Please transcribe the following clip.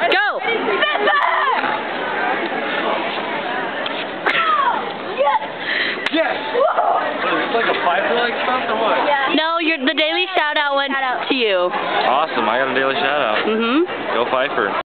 Go! Yes! What, is this like a Fifer-like stuff or what? Yeah. No, the daily shout out went to you. Awesome, I got a daily shout out. Mm-hmm. Go Fifer.